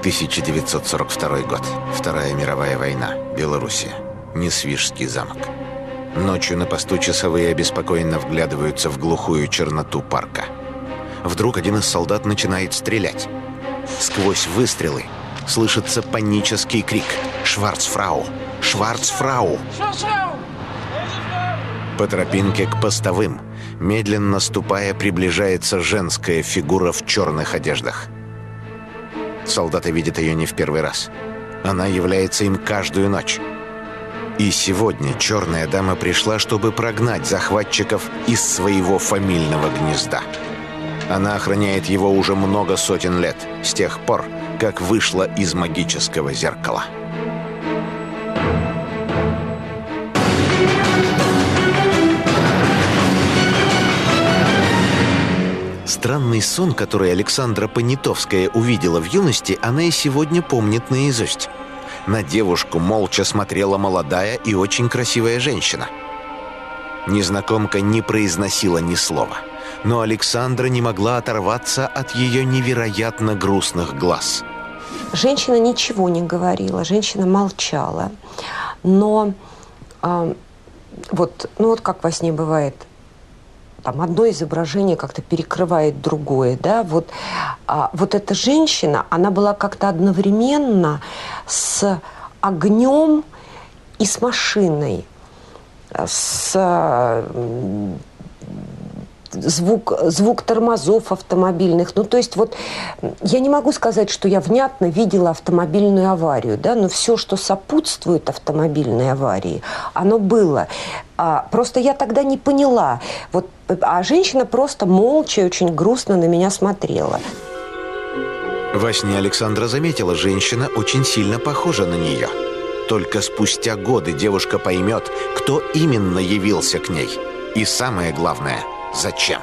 1942 год. Вторая мировая война. Белоруссия. Несвижский замок. Ночью на посту часовые обеспокоенно вглядываются в глухую черноту парка. Вдруг один из солдат начинает стрелять. Сквозь выстрелы слышится панический крик: «Шварцфрау! Шварцфрау!» По тропинке к постовым, медленно ступая, приближается женская фигура в черных одеждах. Солдаты видят ее не в первый раз. Она является им каждую ночь. И сегодня черная дама пришла, чтобы прогнать захватчиков из своего фамильного гнезда. Она охраняет его уже много сотен лет, с тех пор, как вышла из магического зеркала. Странный сон, который Александра Понятовская увидела в юности, она и сегодня помнит наизусть. На девушку молча смотрела молодая и очень красивая женщина. Незнакомка не произносила ни слова, но Александра не могла оторваться от ее невероятно грустных глаз. Женщина ничего не говорила, женщина молчала. Но вот как во сне бывает, там одно изображение как-то перекрывает другое, да, вот эта женщина, она была как-то одновременно с огнем и с машиной, звук тормозов автомобильных. Ну, то есть вот я не могу сказать, что я внятно видела автомобильную аварию, да, но все, что сопутствует автомобильной аварии, оно было. Просто я тогда не поняла. А женщина просто молча и очень грустно на меня смотрела. Во сне Александра заметила, женщина очень сильно похожа на нее. Только спустя годы девушка поймет, кто именно явился к ней. И самое главное – зачем?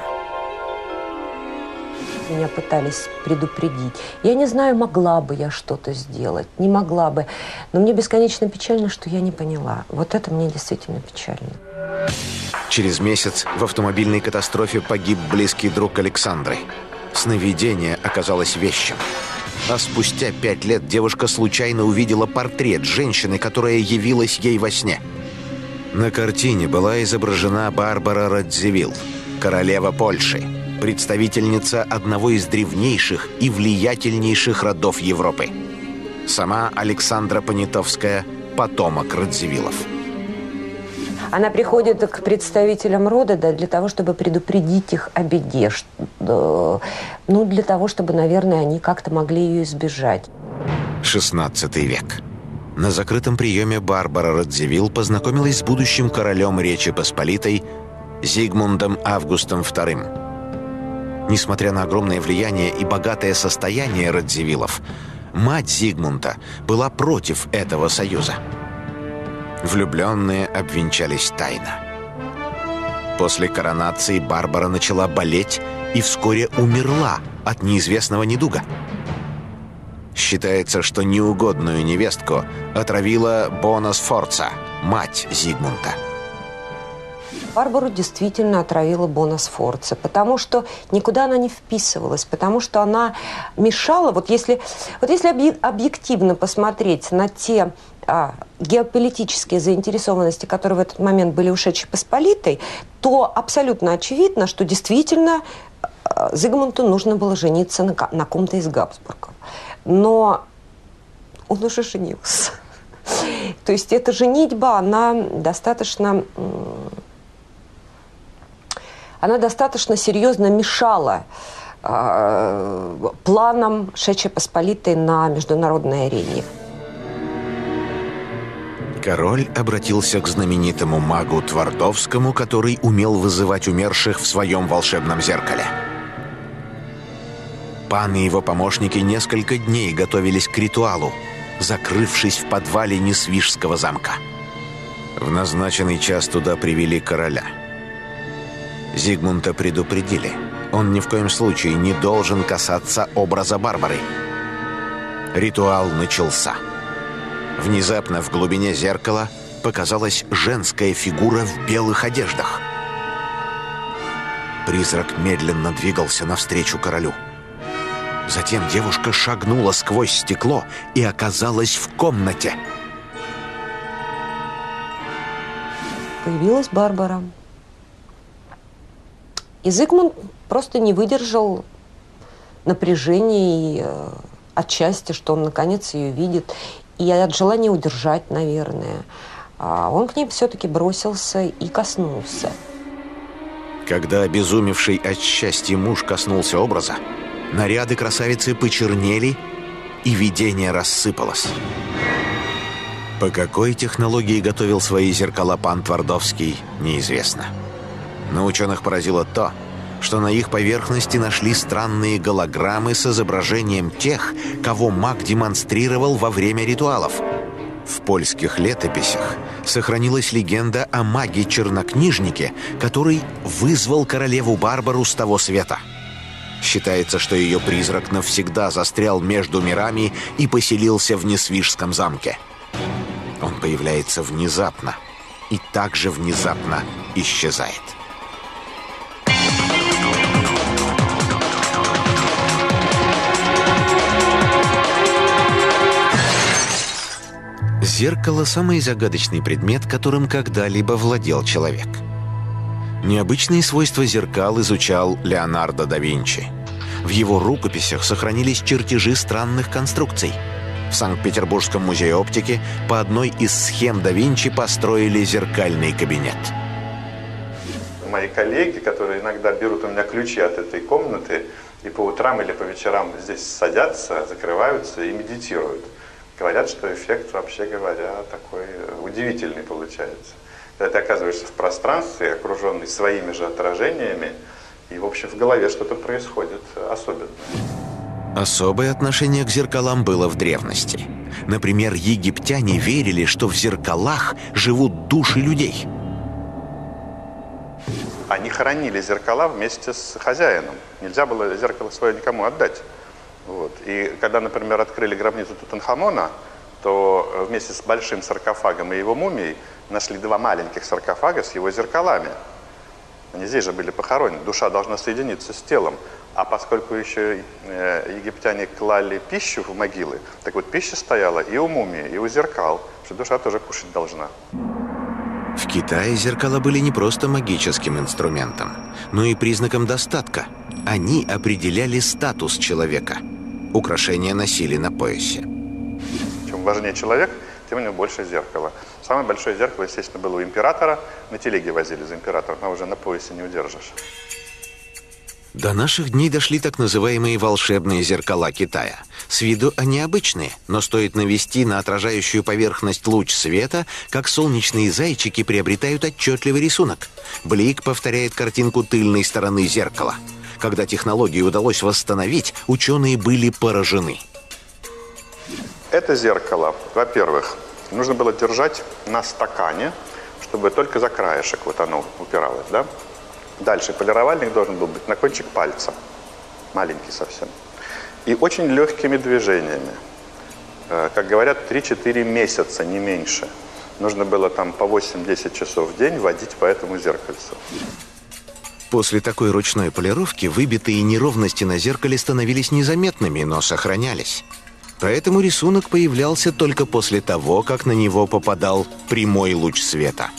Меня пытались предупредить. Я не знаю, могла бы я что-то сделать, не могла бы. Но мне бесконечно печально, что я не поняла. Вот это мне действительно печально. Через месяц в автомобильной катастрофе погиб близкий друг Александры. Сновидение оказалось вещим. А спустя 5 лет девушка случайно увидела портрет женщины, которая явилась ей во сне. На картине была изображена Барбара Радзивилл, королева Польши, представительница одного из древнейших и влиятельнейших родов Европы. Сама Александра Понятовская – потомок Радзивиллов. Она приходит к представителям рода, да, для того, чтобы предупредить их о беде. Для того, чтобы, наверное, они как-то могли ее избежать. 16 век. На закрытом приеме Барбара Радзивилл познакомилась с будущим королем Речи Посполитой Зигмундом Августом II. Несмотря на огромное влияние и богатое состояние Радзивиллов, мать Зигмунда была против этого союза. Влюбленные обвенчались тайно. После коронации Барбара начала болеть и вскоре умерла от неизвестного недуга. Считается, что неугодную невестку отравила Бона Сфорца, мать Зигмунда. Барбару действительно отравила Бона Сфорца, потому что никуда она не вписывалась, потому что она мешала. Вот если объективно посмотреть на те геополитические заинтересованности, которые в этот момент были у Речи Посполитой, то абсолютно очевидно, что действительно Зигмунду нужно было жениться на ком-то из Габсбургов. Но он уже женился. То есть эта женитьба, она достаточно серьезно мешала планам Речи Посполитой на международной арене. Король обратился к знаменитому магу Твардовскому, который умел вызывать умерших в своем волшебном зеркале. Пан и его помощники несколько дней готовились к ритуалу, закрывшись в подвале Несвижского замка. В назначенный час туда привели короля. Зигмунда предупредили. Он ни в коем случае не должен касаться образа Барбары. Ритуал начался. Внезапно в глубине зеркала показалась женская фигура в белых одеждах. Призрак медленно двигался навстречу королю. Затем девушка шагнула сквозь стекло и оказалась в комнате. Появилась Барбара. И Зигмунд просто не выдержал напряжения и от счастья, что он наконец ее видит, и от желания удержать, наверное. Он к ней все-таки бросился и коснулся. Когда обезумевший от счастья муж коснулся образа, наряды красавицы почернели, и видение рассыпалось. По какой технологии готовил свои зеркала пан Твардовский, неизвестно. Но ученых поразило то, что на их поверхности нашли странные голограммы с изображением тех, кого маг демонстрировал во время ритуалов. В польских летописях сохранилась легенда о маге-чернокнижнике, который вызвал королеву Барбару с того света. Считается, что ее призрак навсегда застрял между мирами и поселился в Несвижском замке. Он появляется внезапно и также внезапно исчезает. Зеркало – самый загадочный предмет, которым когда-либо владел человек. Необычные свойства зеркал изучал Леонардо да Винчи. В его рукописях сохранились чертежи странных конструкций. В Санкт-Петербургском музее оптики по одной из схем да Винчи построили зеркальный кабинет. Мои коллеги, которые иногда берут у меня ключи от этой комнаты и по утрам или по вечерам здесь садятся, закрываются и медитируют. Говорят, что эффект, вообще говоря, такой удивительный получается. Когда ты оказываешься в пространстве, окруженный своими же отражениями, и, в общем, в голове что-то происходит особенное. Особое отношение к зеркалам было в древности. Например, египтяне верили, что в зеркалах живут души людей. Они хоронили зеркала вместе с хозяином. Нельзя было зеркало свое никому отдать. Вот. И когда, например, открыли гробницу Тутанхамона, то вместе с большим саркофагом и его мумией нашли два маленьких саркофага с его зеркалами. Они здесь же были похоронены. Душа должна соединиться с телом. А поскольку еще египтяне клали пищу в могилы, так вот пища стояла и у мумии, и у зеркал, что душа тоже кушать должна. В Китае зеркала были не просто магическим инструментом, но и признаком достатка. Они определяли статус человека. Украшения носили на поясе. Чем важнее человек, тем у него больше зеркала. Самое большое зеркало, естественно, было у императора. На телеге возили за императором, а уже на поясе не удержишь. До наших дней дошли так называемые волшебные зеркала Китая. С виду они обычные, но стоит навести на отражающую поверхность луч света, как солнечные зайчики приобретают отчетливый рисунок. Блик повторяет картинку тыльной стороны зеркала. Когда технологию удалось восстановить, ученые были поражены. Это зеркало, во-первых, нужно было держать на стакане, чтобы только за краешек вот оно упиралось, да? Дальше полировальник должен был быть на кончик пальца, маленький совсем, и очень легкими движениями. Как говорят, 3-4 месяца, не меньше. Нужно было там по 8-10 часов в день водить по этому зеркальцу. После такой ручной полировки выбитые неровности на зеркале становились незаметными, но сохранялись. Поэтому рисунок появлялся только после того, как на него попадал прямой луч света.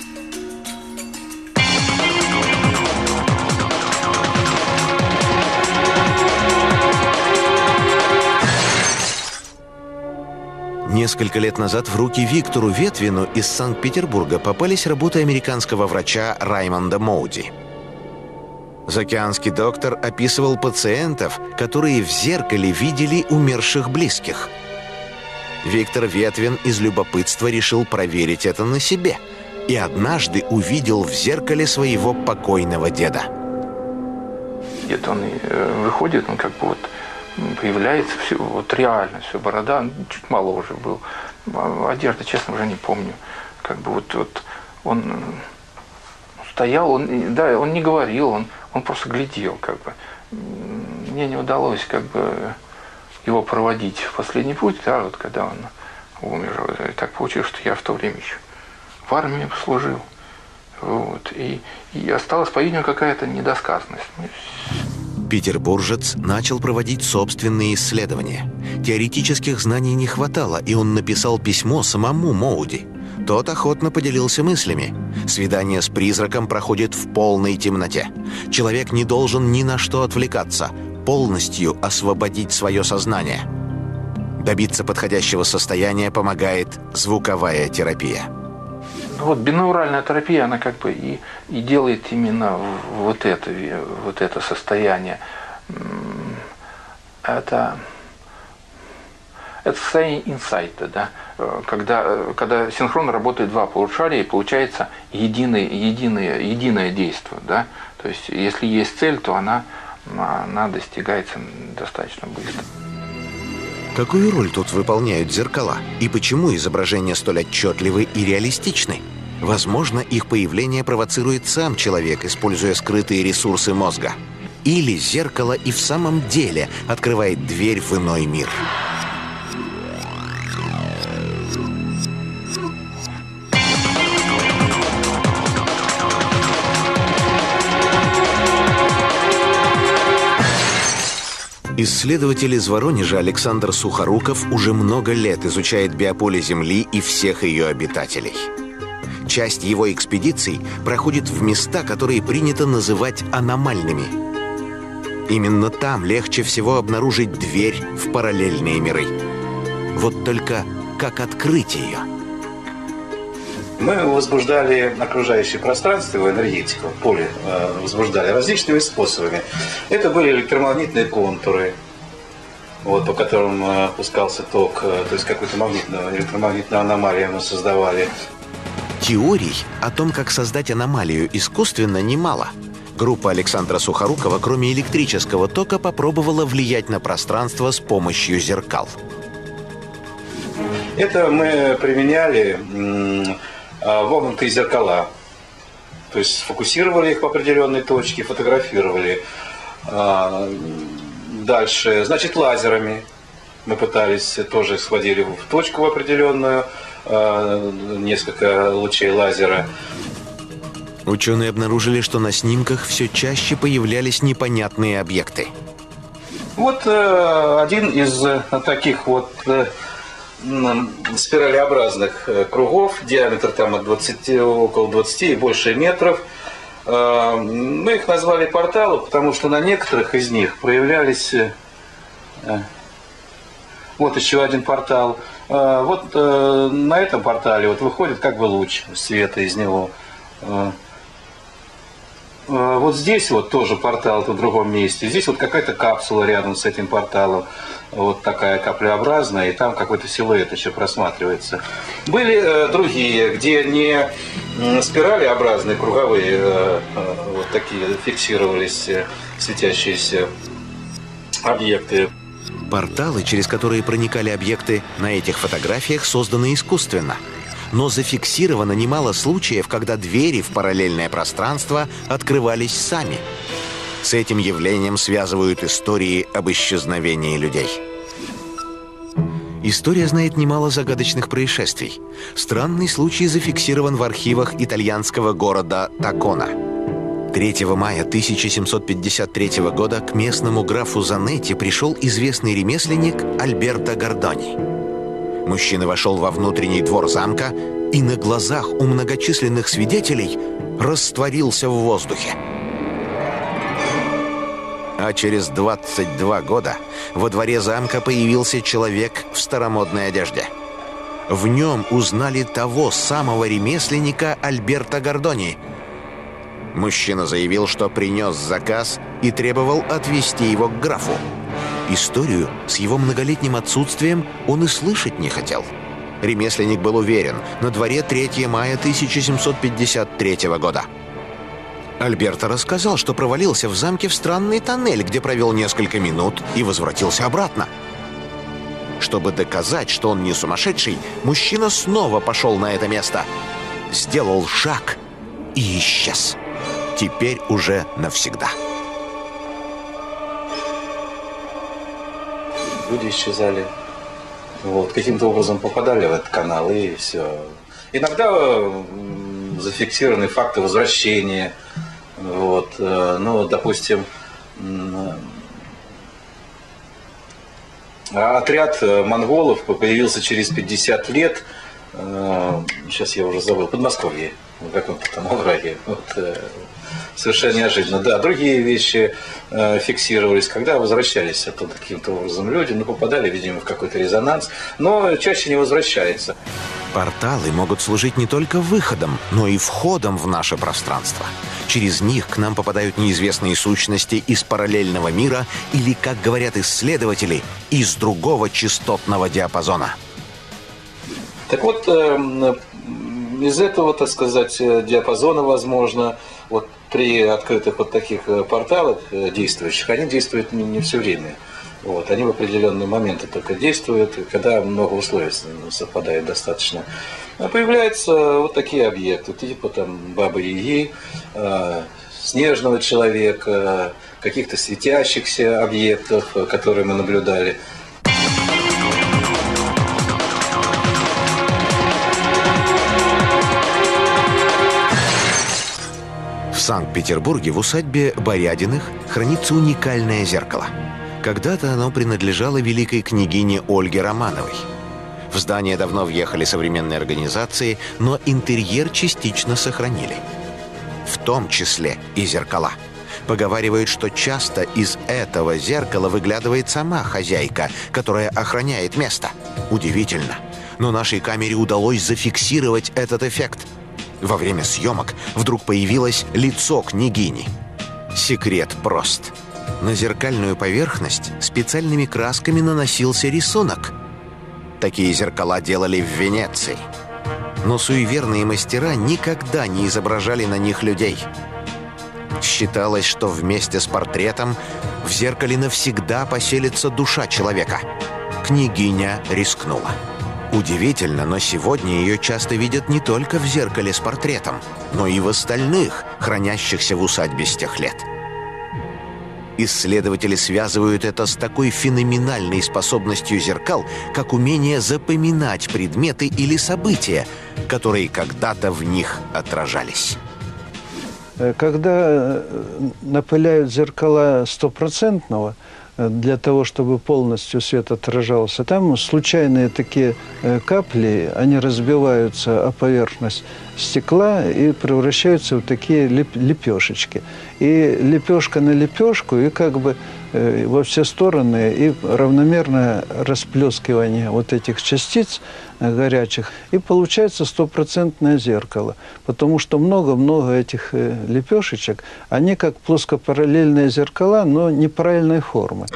Несколько лет назад в руки Виктору Ветвину из Санкт-Петербурга попались работы американского врача Раймонда Моуди. Заокеанский доктор описывал пациентов, которые в зеркале видели умерших близких. Виктор Ветвин из любопытства решил проверить это на себе и однажды увидел в зеркале своего покойного деда. Где-то он выходит, он как бы вот появляется, все, вот реально, все, борода, чуть моложе был. Одежда, честно, уже не помню. Как бы вот он стоял, он не говорил, он просто глядел, как бы. Мне не удалось, как бы, его проводить в последний путь, да, вот когда он умер. И так получилось, что я в то время еще в армии служил. Вот, и осталась, по-видимому, какая-то недосказанность. Петербуржец начал проводить собственные исследования. Теоретических знаний не хватало, и он написал письмо самому Моуди. Тот охотно поделился мыслями. Свидание с призраком проходит в полной темноте. Человек не должен ни на что отвлекаться, полностью освободить свое сознание. Добиться подходящего состояния помогает звуковая терапия. Вот бинауральная терапия, она как бы и делает именно вот это состояние. Это состояние инсайта, да? Когда синхронно работают два полушария, и получается единое действие. Да? То есть если есть цель, то она достигается достаточно быстро. Какую роль тут выполняют зеркала? И почему изображения столь отчетливы и реалистичны? Возможно, их появление провоцирует сам человек, используя скрытые ресурсы мозга. Или зеркало и в самом деле открывает дверь в иной мир. Исследователь из Воронежа Александр Сухоруков уже много лет изучает биополе Земли и всех ее обитателей. Часть его экспедиций проходит в места, которые принято называть аномальными. Именно там легче всего обнаружить дверь в параллельные миры. Вот только как открыть ее? Мы возбуждали окружающее пространство, его энергетику, поле возбуждали различными способами. Это были электромагнитные контуры, вот, по которым пускался ток, то есть какую-то электромагнитную аномалию мы создавали. Теорий о том, как создать аномалию искусственно, немало. Группа Александра Сухорукова, кроме электрического тока, попробовала влиять на пространство с помощью зеркал. Это мы применяли вогнутые зеркала. То есть фокусировали их в определенной точке, фотографировали. Дальше, значит, лазерами мы пытались, тоже схватили в точку в определенную, несколько лучей лазера. Ученые обнаружили, что на снимках все чаще появлялись непонятные объекты. Вот один из таких вот спиралеобразных кругов, диаметр там от 20, около 20 и больше метров. Мы их назвали порталы, потому что на некоторых из них проявлялись... Вот еще один портал. Вот на этом портале вот выходит как бы луч света из него. Вот здесь вот тоже портал в другом месте. Здесь вот какая-то капсула рядом с этим порталом. Вот такая каплеобразная, и там какой-то силуэт еще просматривается. Были другие, где не спиралеобразные, круговые, вот такие фиксировались светящиеся объекты. Порталы, через которые проникали объекты, на этих фотографиях созданы искусственно. Но зафиксировано немало случаев, когда двери в параллельное пространство открывались сами. С этим явлением связывают истории об исчезновении людей. История знает немало загадочных происшествий. Странный случай зафиксирован в архивах итальянского города Такона. 3 мая 1753 года к местному графу Занетти пришел известный ремесленник Альберто Гордони. Мужчина вошел во внутренний двор замка и на глазах у многочисленных свидетелей растворился в воздухе. А через 22 года во дворе замка появился человек в старомодной одежде. В нем узнали того самого ремесленника Альберто Гордони. Мужчина заявил, что принес заказ и требовал отвезти его к графу. Историю с его многолетним отсутствием он и слышать не хотел. Ремесленник был уверен, на дворе 3 мая 1753 года. Альберто рассказал, что провалился в замке в странный тоннель, где провел несколько минут и возвратился обратно. Чтобы доказать, что он не сумасшедший, мужчина снова пошел на это место. Сделал шаг и исчез. Теперь уже навсегда. Люди исчезали. Вот, каким-то образом попадали в этот канал, и все. Иногда зафиксированы факты возвращения. Вот, ну, допустим, отряд монголов появился через 50 лет, сейчас я уже забыл, в Подмосковье, в каком-то там овраге. Вот, совершенно неожиданно. Да, другие вещи фиксировались, когда возвращались оттуда каким-то образом люди, попадали, видимо, в какой-то резонанс, но чаще не возвращается. Порталы могут служить не только выходом, но и входом в наше пространство. Через них к нам попадают неизвестные сущности из параллельного мира или, как говорят исследователи, из другого частотного диапазона. Так вот, из этого, так сказать, диапазона, возможно, вот при открытых вот таких порталах действующих, они действуют не все время. Вот, они в определенные моменты только действуют, когда много условий совпадает достаточно. А появляются вот такие объекты, типа там Бабы-Яги, снежного человека, каких-то светящихся объектов, которые мы наблюдали. В Санкт-Петербурге в усадьбе Борядиных хранится уникальное зеркало. Когда-то оно принадлежало великой княгине Ольге Романовой. В здание давно въехали современные организации, но интерьер частично сохранили. В том числе и зеркала. Поговаривают, что часто из этого зеркала выглядывает сама хозяйка, которая охраняет место. Удивительно. Но нашей камере удалось зафиксировать этот эффект. Во время съемок вдруг появилось лицо княгини. Секрет прост. На зеркальную поверхность специальными красками наносился рисунок. Такие зеркала делали в Венеции. Но суеверные мастера никогда не изображали на них людей. Считалось, что вместе с портретом в зеркале навсегда поселится душа человека. Княгиня рискнула. Удивительно, но сегодня ее часто видят не только в зеркале с портретом, но и в остальных, хранящихся в усадьбе с тех лет. Исследователи связывают это с такой феноменальной способностью зеркал, как умение запоминать предметы или события, которые когда-то в них отражались. Когда напыляют зеркала стопроцентного, для того, чтобы полностью свет отражался, там случайные такие капли, они разбиваются о поверхность стекла и превращаются в такие лепешечки. И лепешка на лепешку, и как бы во все стороны, и равномерное расплескивание вот этих частиц горячих, и получается стопроцентное зеркало. Потому что много-много этих лепешечек, они как плоскопараллельные зеркала, но неправильной формы.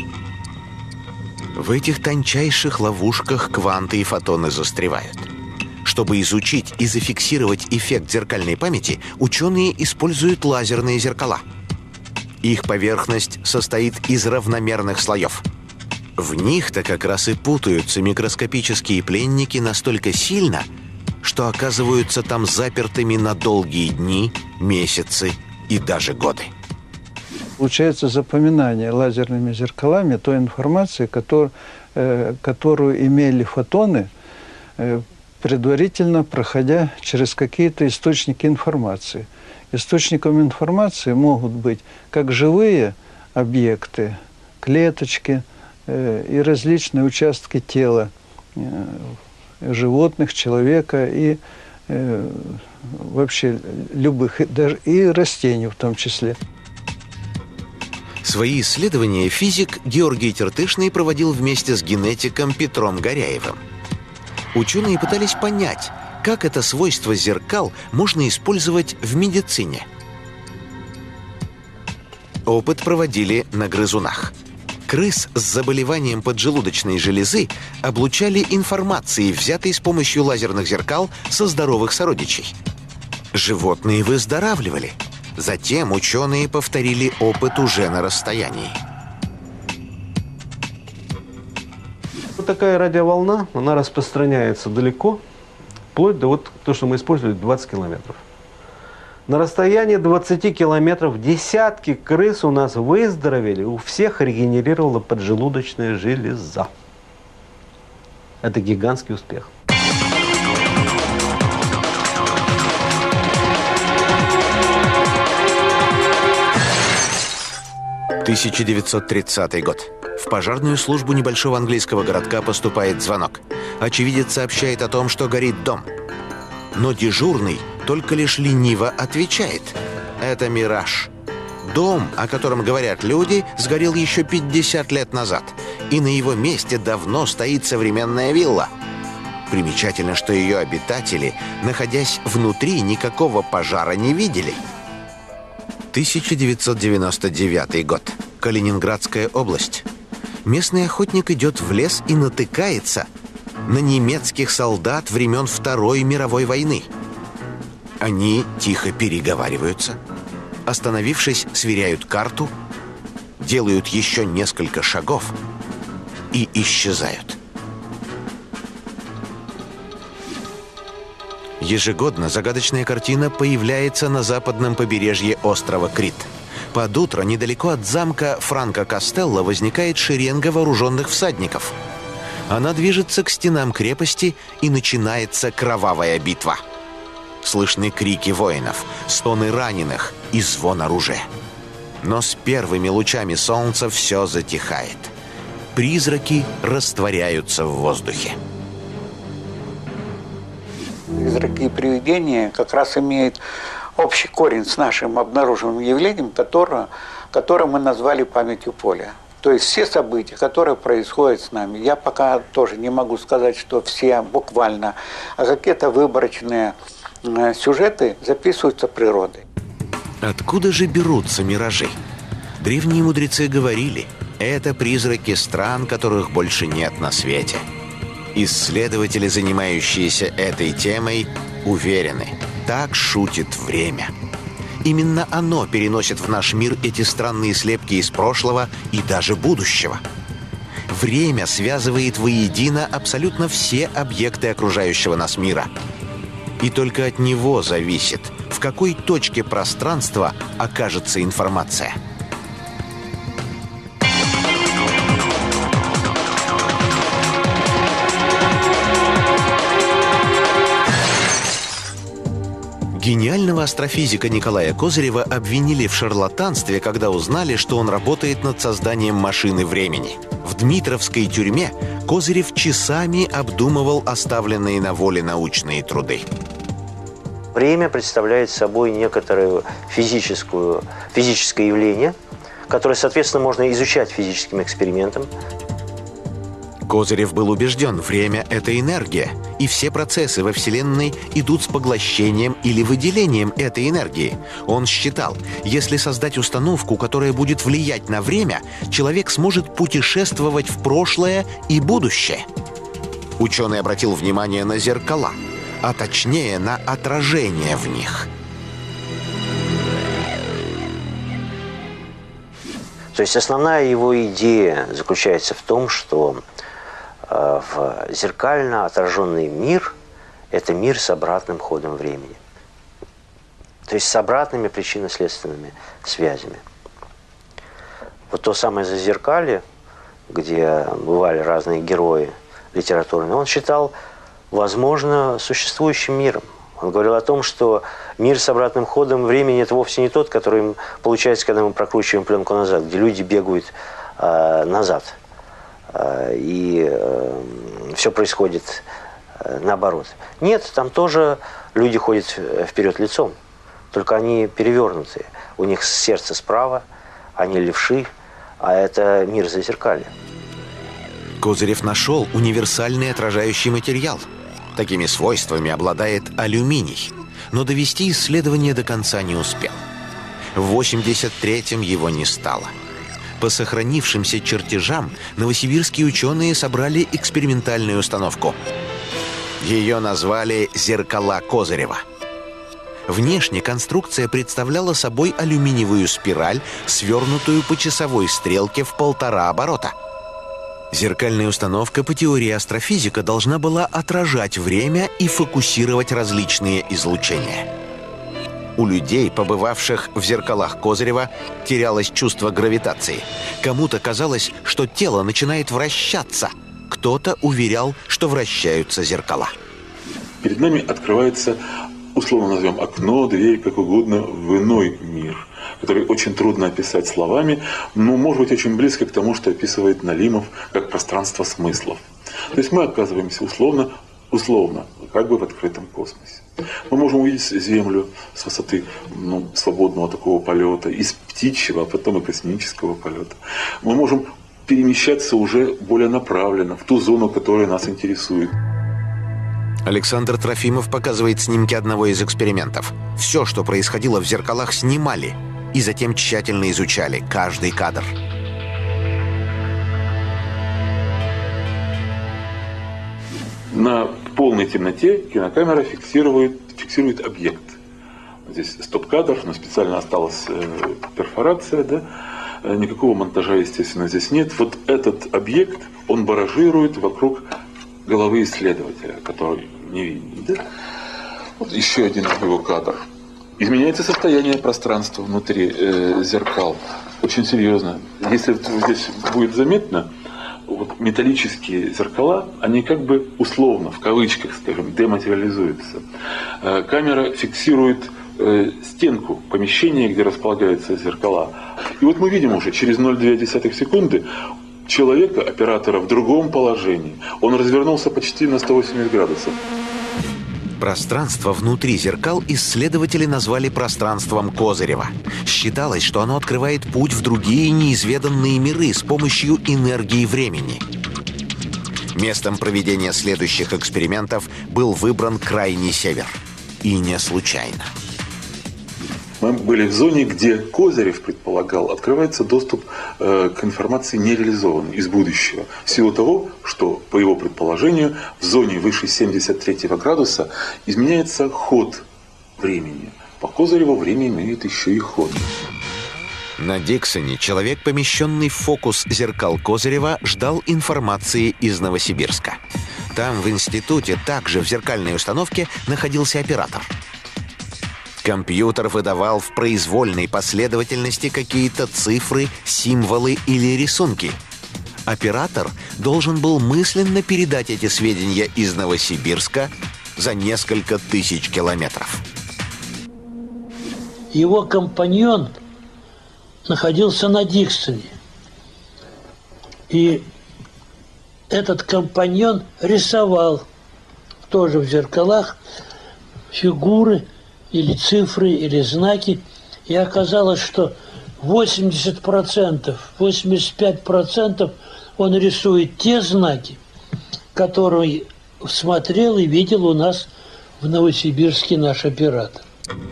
В этих тончайших ловушках кванты и фотоны застревают. Чтобы изучить и зафиксировать эффект зеркальной памяти, ученые используют лазерные зеркала. Их поверхность состоит из равномерных слоев. В них-то как раз и путаются микроскопические пленники настолько сильно, что оказываются там запертыми на долгие дни, месяцы и даже годы. Получается запоминание лазерными зеркалами той информации, которую имели фотоны, предварительно проходя через какие-то источники информации. Источником информации могут быть как живые объекты, клеточки и различные участки тела животных, человека и вообще любых, даже и растений в том числе. Свои исследования физик Георгий Тертышный проводил вместе с генетиком Петром Горяевым. Ученые пытались понять, как это свойство зеркал можно использовать в медицине. Опыт проводили на грызунах. Крыс с заболеванием поджелудочной железы облучали информацией, взятой с помощью лазерных зеркал со здоровых сородичей. Животные выздоравливали. Затем ученые повторили опыт уже на расстоянии. Вот такая радиоволна, она распространяется далеко, вплоть до вот то, что мы использовали, 20 километров. На расстоянии 20 километров десятки крыс у нас выздоровели, у всех регенерировала поджелудочная железа. Это гигантский успех. 1930 год. В пожарную службу небольшого английского городка поступает звонок. Очевидец сообщает о том, что горит дом. Но дежурный только лишь лениво отвечает: это мираж. Дом, о котором говорят люди, сгорел еще 50 лет назад. И на его месте давно стоит современная вилла. Примечательно, что ее обитатели, находясь внутри, никакого пожара не видели. 1999 год. Калининградская область. Местный охотник идет в лес и натыкается на немецких солдат времен Второй мировой войны. Они тихо переговариваются. Остановившись, сверяют карту, делают еще несколько шагов и исчезают. Ежегодно загадочная картина появляется на западном побережье острова Крит. Под утро недалеко от замка Франко Кастелло возникает шеренга вооруженных всадников. Она движется к стенам крепости, и начинается кровавая битва. Слышны крики воинов, стоны раненых и звон оружия. Но с первыми лучами солнца все затихает. Призраки растворяются в воздухе. Призраки и привидения как раз имеют общий корень с нашим обнаруженным явлением, которое мы назвали памятью поля. То есть все события, которые происходят с нами, я пока тоже не могу сказать, что все буквально, а какие-то выборочные сюжеты записываются природой. Откуда же берутся миражи? Древние мудрецы говорили, это призраки стран, которых больше нет на свете. Исследователи, занимающиеся этой темой, уверены, так шутит время. Именно оно переносит в наш мир эти странные слепки из прошлого и даже будущего. Время связывает воедино абсолютно все объекты окружающего нас мира. И только от него зависит, в какой точке пространства окажется информация. Гениального астрофизика Николая Козырева обвинили в шарлатанстве, когда узнали, что он работает над созданием машины времени. В Дмитровской тюрьме Козырев часами обдумывал оставленные на воле научные труды. Время представляет собой некоторое физическое явление, которое, соответственно, можно изучать физическим экспериментом. Козырев был убежден, время – это энергия, и все процессы во Вселенной идут с поглощением или выделением этой энергии. Он считал, если создать установку, которая будет влиять на время, человек сможет путешествовать в прошлое и будущее. Ученый обратил внимание на зеркала, а точнее на отражение в них. То есть основная его идея заключается в том, что в зеркально отраженный мир – это мир с обратным ходом времени. То есть с обратными причинно-следственными связями. Вот то самое зазеркалье, где бывали разные герои литературные, он считал, возможно, существующим миром. Он говорил о том, что мир с обратным ходом времени – это вовсе не тот, который получается, когда мы прокручиваем пленку назад, где люди бегают назад. И все происходит наоборот. Нет, там тоже люди ходят вперед лицом, только они перевернутые. У них сердце справа, они левши, а это мир зазеркалья. Козырев нашел универсальный отражающий материал. Такими свойствами обладает алюминий, но довести исследование до конца не успел. В 1983-м его не стало. По сохранившимся чертежам новосибирские ученые собрали экспериментальную установку. Ее назвали «Зеркала Козырева». Внешне конструкция представляла собой алюминиевую спираль, свернутую по часовой стрелке в 1,5 оборота. Зеркальная установка по теории астрофизика должна была отражать время и фокусировать различные излучения. У людей, побывавших в зеркалах Козырева, терялось чувство гравитации. Кому-то казалось, что тело начинает вращаться. Кто-то уверял, что вращаются зеркала. Перед нами открывается условно назовем окно, дверь, как угодно, в иной мир, который очень трудно описать словами, но может быть очень близко к тому, что описывает Налимов как пространство смыслов. То есть мы оказываемся условно, как бы в открытом космосе. Мы можем увидеть Землю с высоты свободного такого полета, из птичьего, а потом и космического полета. Мы можем перемещаться уже более направленно в ту зону, которая нас интересует. Александр Трофимов показывает снимки одного из экспериментов. Все, что происходило в зеркалах, снимали и затем тщательно изучали каждый кадр. На полной темноте кинокамера фиксирует объект. Здесь стоп-кадр, но специально осталась перфорация, да? Никакого монтажа, естественно, здесь нет. Вот этот объект, он баражирует вокруг головы исследователя, который не виден. Да? Вот еще один его кадр. Изменяется состояние пространства внутри зеркал. Очень серьезно. Если здесь будет заметно, вот металлические зеркала, они как бы условно, в кавычках, скажем, дематериализуются. Камера фиксирует стенку помещения, где располагаются зеркала. И вот мы видим уже через 0,2 секунды человека, оператора, в другом положении. Он развернулся почти на 180 градусов. Пространство внутри зеркал исследователи назвали пространством Козырева. Считалось, что оно открывает путь в другие неизведанные миры с помощью энергии времени. Местом проведения следующих экспериментов был выбран крайний север. И не случайно. Мы были в зоне, где Козырев предполагал, открывается доступ к информации нереализованной из будущего. В силу того, что, по его предположению, в зоне выше 73 градуса изменяется ход времени. По Козыреву время имеет еще и ход. На Диксоне человек, помещенный в фокус зеркал Козырева, ждал информации из Новосибирска. Там, в институте, также в зеркальной установке находился оператор. Компьютер выдавал в произвольной последовательности какие-то цифры, символы или рисунки. Оператор должен был мысленно передать эти сведения из Новосибирска за несколько тысяч километров. Его компаньон находился на Диксоне. И этот компаньон рисовал тоже в зеркалах фигуры, или цифры, или знаки, и оказалось, что 80%, 85% он рисует те знаки, которые смотрел и видел у нас в Новосибирске наш оператор.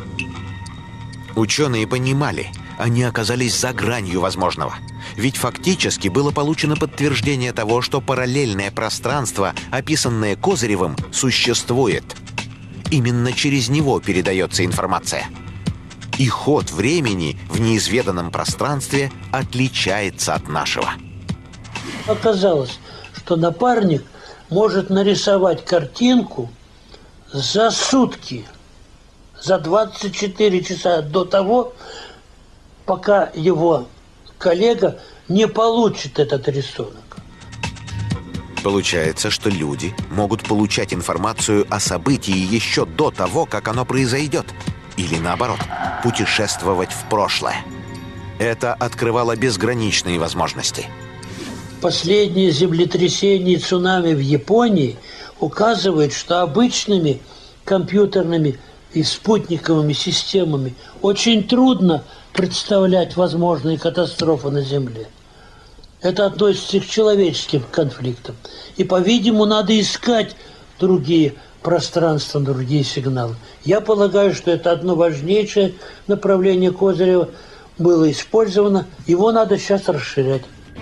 Ученые понимали, они оказались за гранью возможного. Ведь фактически было получено подтверждение того, что параллельное пространство, описанное Козыревым, существует. Именно через него передается информация. И ход времени в неизведанном пространстве отличается от нашего. Оказалось, что напарник может нарисовать картинку за сутки, за 24 часа до того, пока его коллега не получит этот рисунок. Получается, что люди могут получать информацию о событии еще до того, как оно произойдет. Или наоборот, путешествовать в прошлое. Это открывало безграничные возможности. Последние землетрясения и цунами в Японии указывают, что обычными компьютерными и спутниковыми системами очень трудно представлять возможные катастрофы на Земле. Это относится к человеческим конфликтам. И, по-видимому, надо искать другие пространства, другие сигналы. Я полагаю, что это одно важнейшее направление Козырева было использовано. Его надо сейчас расширять.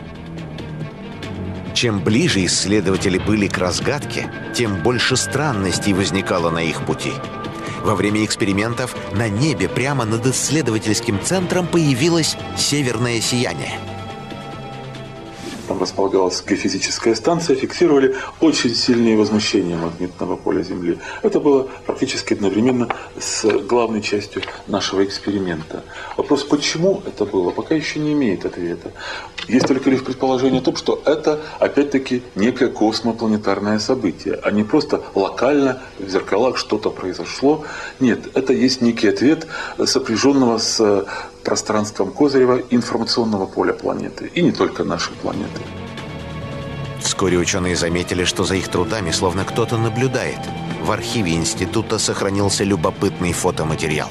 Чем ближе исследователи были к разгадке, тем больше странностей возникало на их пути. Во время экспериментов на небе прямо над исследовательским центром появилось северное сияние. там располагалась геофизическая станция, фиксировали очень сильные возмущения магнитного поля Земли. Это было практически одновременно с главной частью нашего эксперимента. Вопрос, почему это было, пока еще не имеет ответа. Есть только лишь предположение о том, что это, опять-таки, некое космопланетарное событие, а не просто локально в зеркалах что-то произошло. Нет, это есть некий ответ сопряженного с пространством Козырева информационного поля планеты. И не только нашей планеты. Вскоре ученые заметили, что за их трудами словно кто-то наблюдает. В архиве института сохранился любопытный фотоматериал.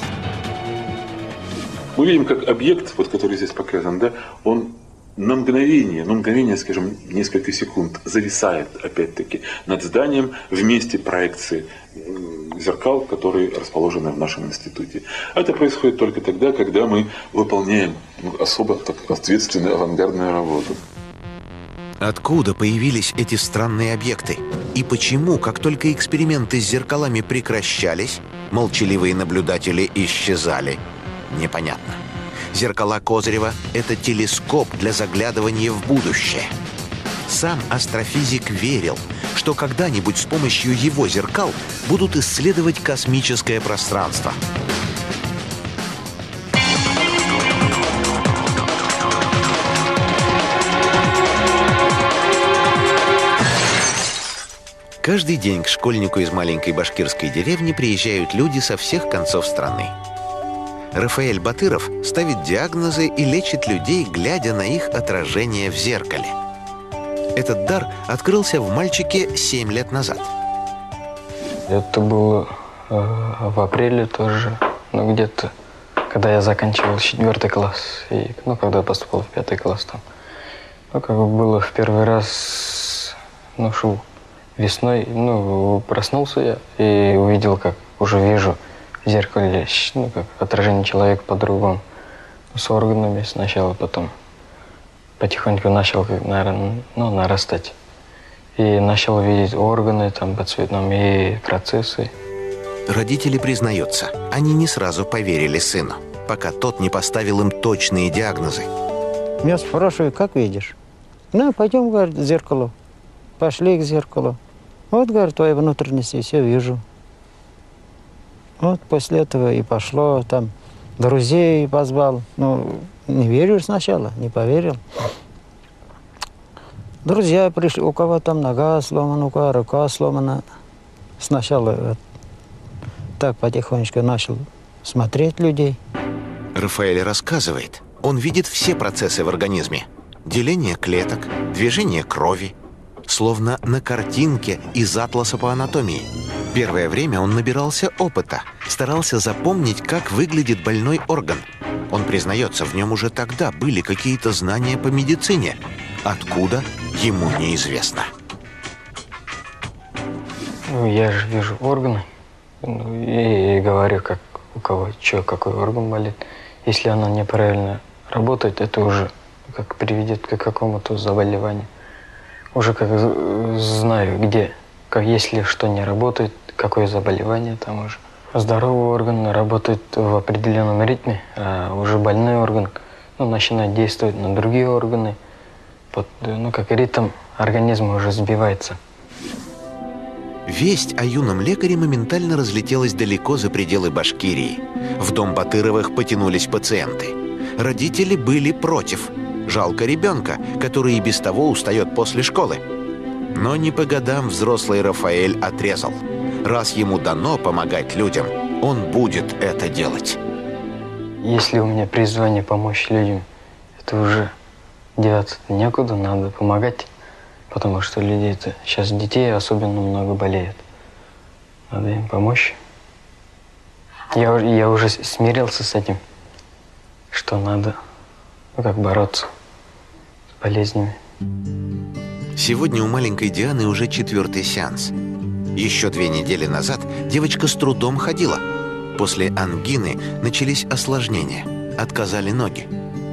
Мы видим, как объект, вот, который здесь показан, да, он на мгновение, скажем, несколько секунд зависает, опять-таки, над зданием в месте проекции зеркал, которые расположены в нашем институте. Это происходит только тогда, когда мы выполняем особо так ответственную авангардную работу. Откуда появились эти странные объекты? И почему, как только эксперименты с зеркалами прекращались, молчаливые наблюдатели исчезали? Непонятно. Зеркала Козырева – это телескоп для заглядывания в будущее. Сам астрофизик верил, что когда-нибудь с помощью его зеркал будут исследовать космическое пространство. Каждый день к школьнику из маленькой башкирской деревни приезжают люди со всех концов страны. Рафаэль Батыров ставит диагнозы и лечит людей, глядя на их отражение в зеркале. Этот дар открылся в мальчике 7 лет назад. Это было в апреле тоже, где-то, когда я заканчивал 4 класс, и, когда я поступал в 5 класс там. Было в первый раз, весной, проснулся я и увидел, как уже вижу в зеркале, как отражение человека по-другому, с органами сначала, потом потихоньку начал, нарастать. И начал видеть органы там по цветам и процессы. Родители признаются, они не сразу поверили сыну, пока тот не поставил им точные диагнозы. Меня спрашивают, как видишь? Пойдем, говорит, к зеркалу. Пошли к зеркалу. Вот, говорит, твои внутренности, все вижу. Вот после этого и пошло, там, друзей позвал. Не верю сначала, не поверил. Друзья пришли, у кого там нога сломана, у кого рука сломана. Сначала так потихонечку начал смотреть людей. Рафаэль рассказывает, он видит все процессы в организме. Деление клеток, движение крови. Словно на картинке из атласа по анатомии. Первое время он набирался опыта, старался запомнить, как выглядит больной орган. Он признается, в нем уже тогда были какие-то знания по медицине. Откуда, ему неизвестно. Я же вижу органы и говорю, как у кого, какой орган болит. Если она неправильно работает, это уже как приведет к какому-то заболеванию. Уже как знаю, где, если что не работает, какое заболевание там уже. Здоровый орган работает в определенном ритме, а уже больной орган начинает действовать на другие органы. Как ритм организма уже сбивается. Весть о юном лекаре моментально разлетелась далеко за пределы Башкирии. В дом Батыровых потянулись пациенты. Родители были против. Жалко ребенка, который и без того устает после школы. Но не по годам взрослый Рафаэль отрезал. Раз ему дано помогать людям, он будет это делать. Если у меня призвание помочь людям, это уже деваться некуда, надо помогать. Потому что людей-то, сейчас детей особенно много болеет. Надо им помочь. Я уже смирился с этим, что надо бороться с болезнями. Сегодня у маленькой Дианы уже 4-й сеанс. Еще 2 недели назад девочка с трудом ходила. После ангины начались осложнения. Отказали ноги.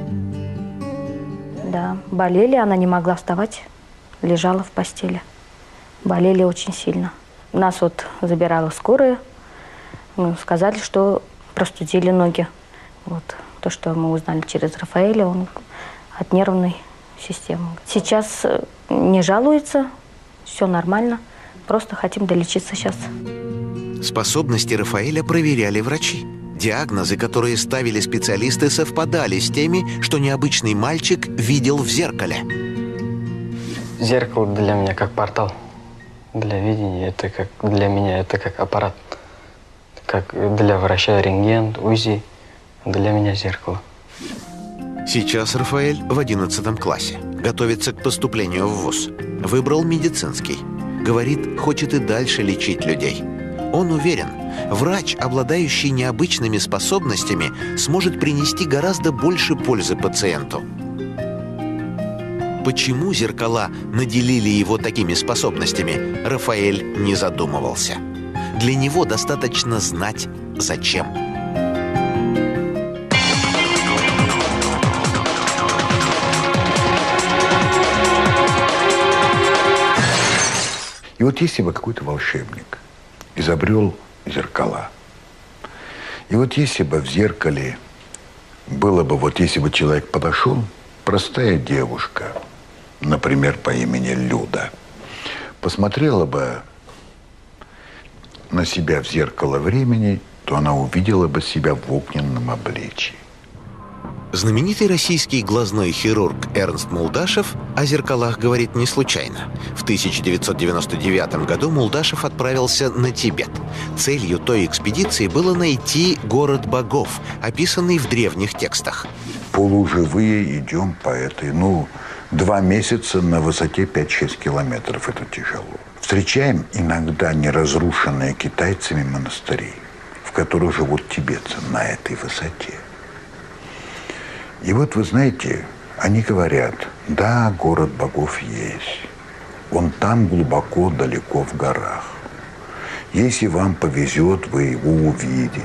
Да, болели, она не могла вставать. Лежала в постели. Болели очень сильно. Нас забирала скорая. Мы сказали, что простудили ноги. То, что мы узнали через Рафаэля, он от нервной систему. Сейчас не жалуется, все нормально, просто хотим долечиться сейчас. Способности Рафаэля проверяли врачи. Диагнозы, которые ставили специалисты, совпадали с теми, что необычный мальчик видел в зеркале. Зеркало для меня как портал. Для видения это как для меня это как аппарат. Как для врача рентген, УЗИ. Для меня зеркало. Сейчас Рафаэль в 11 классе. Готовится к поступлению в вуз. Выбрал медицинский. Говорит, хочет и дальше лечить людей. Он уверен, врач, обладающий необычными способностями, сможет принести гораздо больше пользы пациенту. Почему зеркала наделили его такими способностями, Рафаэль не задумывался. Для него достаточно знать, зачем. И вот если бы какой-то волшебник изобрел зеркала, и вот если бы в зеркале было бы, вот если бы человек подошел, простая девушка, например, по имени Люда, посмотрела бы на себя в зеркало времени, то она увидела бы себя в огненном обличии. Знаменитый российский глазной хирург Эрнст Мулдашев о зеркалах говорит не случайно. В 1999 году Мулдашев отправился на Тибет. Целью той экспедиции было найти город богов, описанный в древних текстах. Полуживые идем по этой, 2 месяца на высоте 5-6 километров. Это тяжело. Встречаем иногда неразрушенные китайцами монастыри, в которых живут тибетцы на этой высоте. И вот вы знаете, они говорят, да, город богов есть. Он там глубоко, далеко в горах. Если вам повезет, вы его увидите.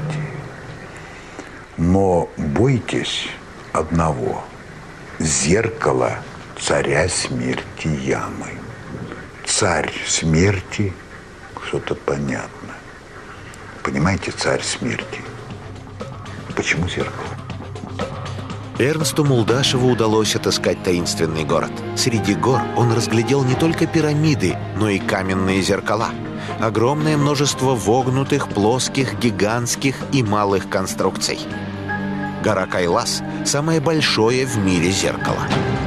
Но бойтесь одного – зеркала царя смерти Ямы. Царь смерти – что-то понятно. Понимаете, царь смерти. Почему зеркало? Эрнсту Мулдашеву удалось отыскать таинственный город. Среди гор он разглядел не только пирамиды, но и каменные зеркала. Огромное множество вогнутых, плоских, гигантских и малых конструкций. Гора Кайлас – самое большое в мире зеркало.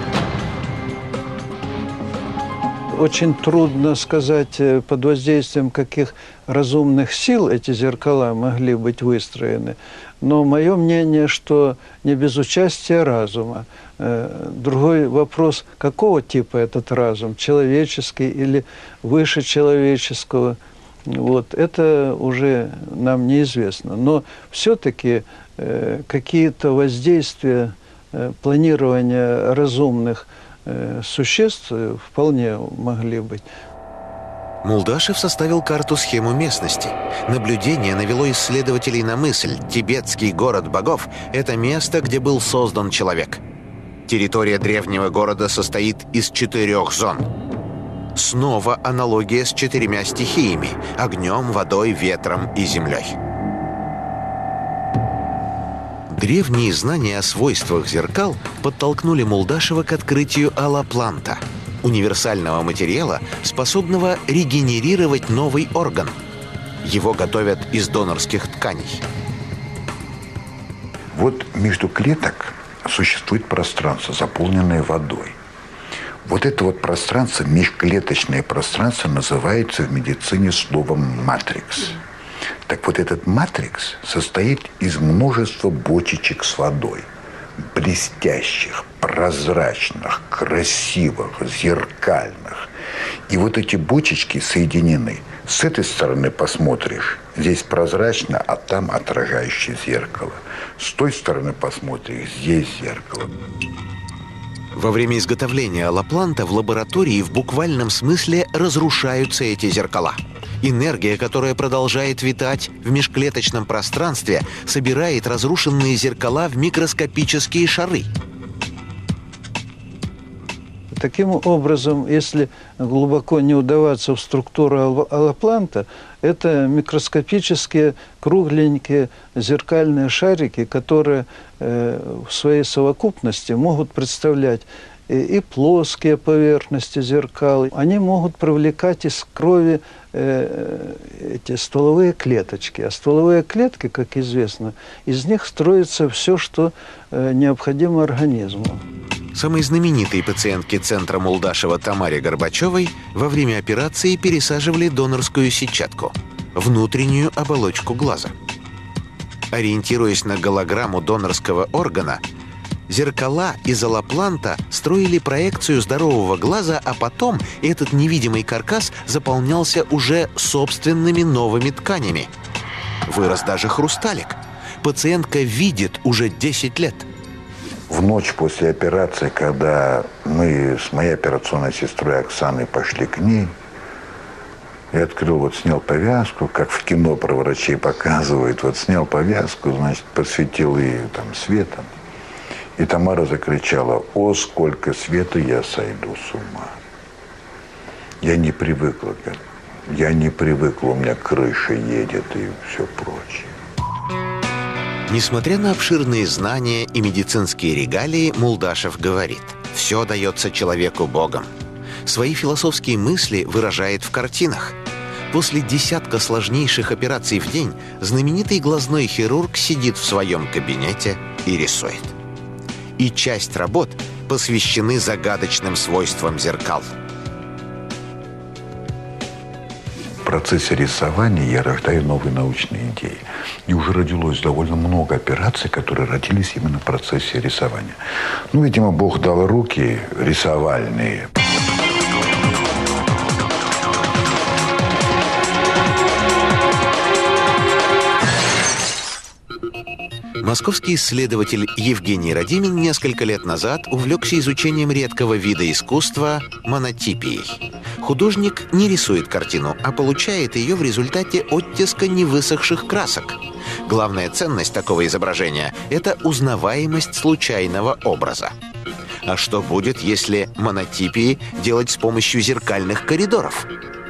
Очень трудно сказать, под воздействием каких разумных сил эти зеркала могли быть выстроены. Но мое мнение, что не без участия разума. Другой вопрос, какого типа этот разум, человеческий или выше человеческого, вот, это уже нам неизвестно. Но все-таки какие-то воздействия, планирования разумных существ вполне могли быть. Мулдашев составил карту-схему местности. Наблюдение навело исследователей на мысль: тибетский город богов – это место, где был создан человек. Территория древнего города состоит из 4 зон. Снова аналогия с 4 стихиями – огнем, водой, ветром и землей. Древние знания о свойствах зеркал подтолкнули Мулдашева к открытию аллопланта – универсального материала, способного регенерировать новый орган. Его готовят из донорских тканей. Вот между клеток существует пространство, заполненное водой. Вот это вот пространство, межклеточное пространство, называется в медицине словом матрикс. Так вот этот матрикс состоит из множества бочечек с водой. Блестящих, прозрачных, красивых, зеркальных. И вот эти бочечки соединены. С этой стороны посмотришь, здесь прозрачно, а там отражающее зеркало. С той стороны посмотришь, здесь зеркало. Во время изготовления аллопланта в лаборатории в буквальном смысле разрушаются эти зеркала. Энергия, которая продолжает витать в межклеточном пространстве, собирает разрушенные зеркала в микроскопические шары. Таким образом, если глубоко не удаваться в структуру аллопланта, это микроскопические кругленькие зеркальные шарики, которые в своей совокупности могут представлять и плоские поверхности зеркал. Они могут привлекать из крови эти стволовые клеточки. А стволовые клетки, как известно, из них строится все, что необходимо организму. Самой знаменитой пациентке центра Мулдашева Тамаре Горбачевой во время операции пересаживали донорскую сетчатку – внутреннюю оболочку глаза. Ориентируясь на голограмму донорского органа, зеркала из аллопланта строили проекцию здорового глаза, а потом этот невидимый каркас заполнялся уже собственными новыми тканями. Вырос даже хрусталик. Пациентка видит уже 10 лет. В ночь после операции, когда мы с моей операционной сестрой Оксаной пошли к ней, я открыл, снял повязку, как в кино про врачей показывают, снял повязку, значит, подсветил ее светом. И Тамара закричала: «О, сколько света, я сойду с ума». Я не привыкла, у меня крыша едет и все прочее. Несмотря на обширные знания и медицинские регалии, Мулдашев говорит: все дается человеку Богом. Свои философские мысли выражает в картинах. После десятка сложнейших операций в день знаменитый глазной хирург сидит в своем кабинете и рисует. И часть работ посвящены загадочным свойствам зеркал. В процессе рисования я рождаю новые научные идеи. И уже родилось довольно много операций, которые родились именно в процессе рисования. Видимо, Бог дал руки рисовальные. Московский исследователь Евгений Радимин несколько лет назад увлекся изучением редкого вида искусства – монотипией. Художник не рисует картину, а получает ее в результате оттиска невысохших красок. Главная ценность такого изображения – это узнаваемость случайного образа. А что будет, если монотипии делать с помощью зеркальных коридоров?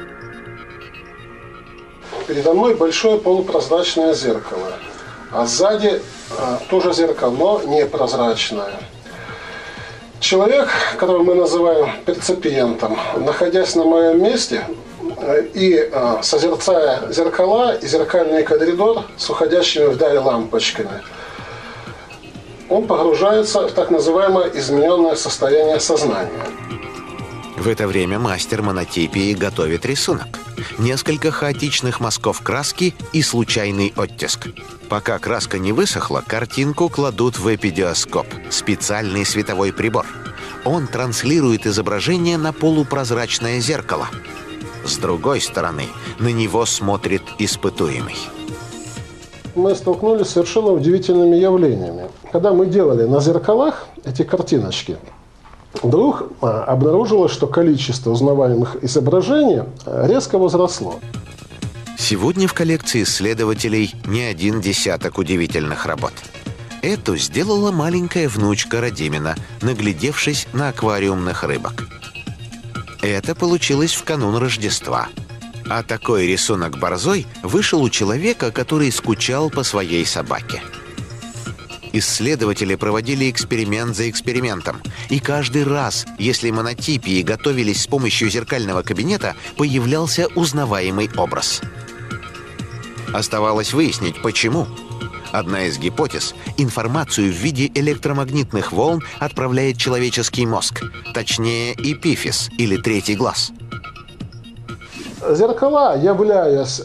Передо мной большое полупрозрачное зеркало. А сзади тоже зеркало, но непрозрачное. Человек, которого мы называем перципиентом, находясь на моем месте и созерцая зеркала и зеркальный коридор с уходящими вдаль лампочками, он погружается в так называемое измененное состояние сознания. В это время мастер монотипии готовит рисунок. Несколько хаотичных мазков краски и случайный оттиск. Пока краска не высохла, картинку кладут в эпидиоскоп – специальный световой прибор. Он транслирует изображение на полупрозрачное зеркало. С другой стороны, на него смотрит испытуемый. Мы столкнулись с совершенно удивительными явлениями. Когда мы делали на зеркалах эти картиночки, вдруг обнаружилось, что количество узнаваемых изображений резко возросло. Сегодня в коллекции исследователей не один десяток удивительных работ. Эту сделала маленькая внучка Радимина, наглядевшись на аквариумных рыбок. Это получилось в канун Рождества. А такой рисунок борзой вышел у человека, который скучал по своей собаке. Исследователи проводили эксперимент за экспериментом. И каждый раз, если монотипии готовились с помощью зеркального кабинета, появлялся узнаваемый образ. Оставалось выяснить, почему. Одна из гипотез – информацию в виде электромагнитных волн отправляет человеческий мозг, точнее эпифиз или третий глаз. Зеркала, являясь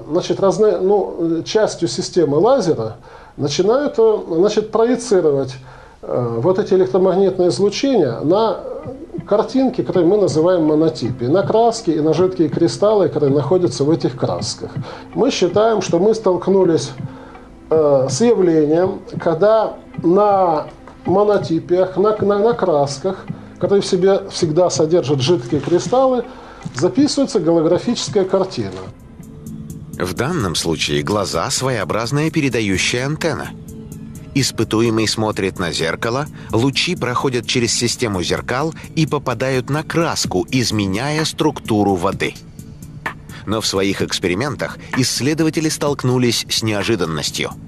частью системы лазера, начинают проецировать вот эти электромагнитные излучения на картинки, которые мы называем монотипией, на краски и на жидкие кристаллы, которые находятся в этих красках. Мы считаем, что мы столкнулись с явлением, когда на монотипиях, на красках, которые в себе всегда содержат жидкие кристаллы, записывается голографическая картина. В данном случае глаза – своеобразная передающая антенна. Испытуемый смотрит на зеркало, лучи проходят через систему зеркал и попадают на краску, изменяя структуру воды. Но в своих экспериментах исследователи столкнулись с неожиданностью.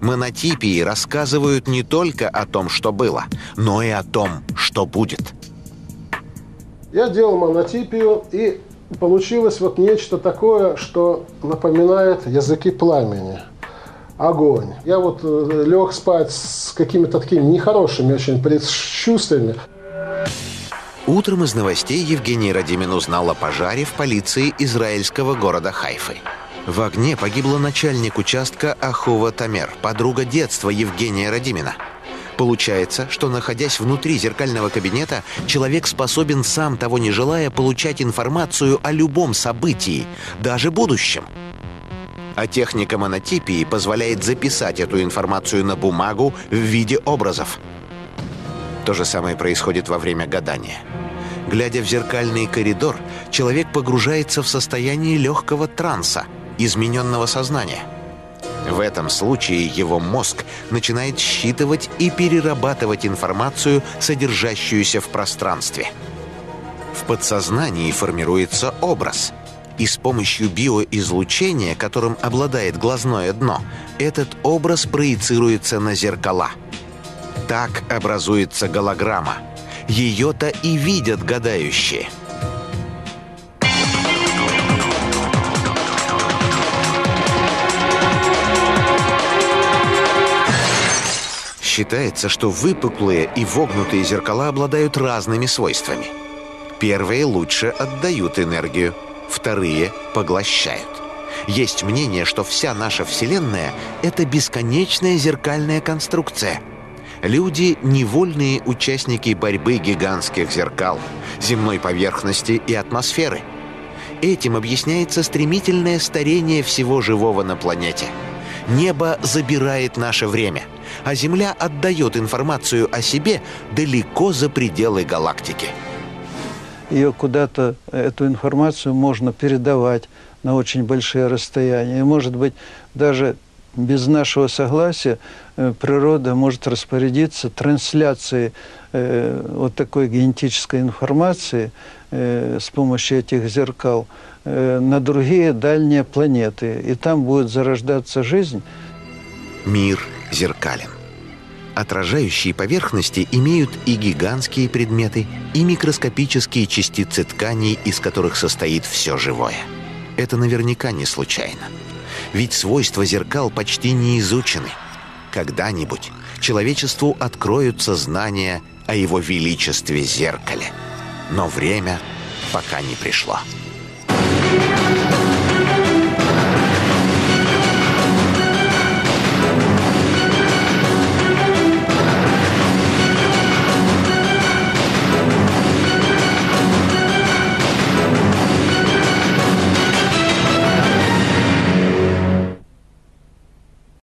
Монотипии рассказывают не только о том, что было, но и о том, что будет. Я делал монотипию, и получилось вот нечто такое, что напоминает языки пламени. Огонь. Я вот лег спать с какими-то такими нехорошими очень предчувствиями. Утром из новостей Евгений Радимин узнал о пожаре в полиции израильского города Хайфы. В огне погибла начальник участка Ахова Тамер, подруга детства Евгения Радимина. Получается, что, находясь внутри зеркального кабинета, человек способен, сам того не желая, получать информацию о любом событии, даже будущем. А техника монотипии позволяет записать эту информацию на бумагу в виде образов. То же самое происходит во время гадания. Глядя в зеркальный коридор, человек погружается в состояние легкого транса, измененного сознания. В этом случае его мозг начинает считывать и перерабатывать информацию, содержащуюся в пространстве. В подсознании формируется образ, и с помощью биоизлучения, которым обладает глазное дно, этот образ проецируется на зеркала. Так образуется голограмма. Ее-то и видят гадающие. Считается, что выпуклые и вогнутые зеркала обладают разными свойствами. Первые лучше отдают энергию, вторые поглощают. Есть мнение, что вся наша Вселенная – это бесконечная зеркальная конструкция. Люди – невольные участники борьбы гигантских зеркал, земной поверхности и атмосферы. Этим объясняется стремительное старение всего живого на планете. Небо забирает наше время, а Земля отдает информацию о себе далеко за пределы галактики. Ее куда-то, эту информацию можно передавать на очень большие расстояния. И, может быть, даже без нашего согласия природа может распорядиться трансляцией вот такой генетической информации с помощью этих зеркал на другие дальние планеты. И там будет зарождаться жизнь. Мир зеркален. Отражающие поверхности имеют и гигантские предметы, и микроскопические частицы тканей, из которых состоит все живое. Это наверняка не случайно. Ведь свойства зеркал почти не изучены. Когда-нибудь человечеству откроются знания о его величестве зеркале. Но время пока не пришло.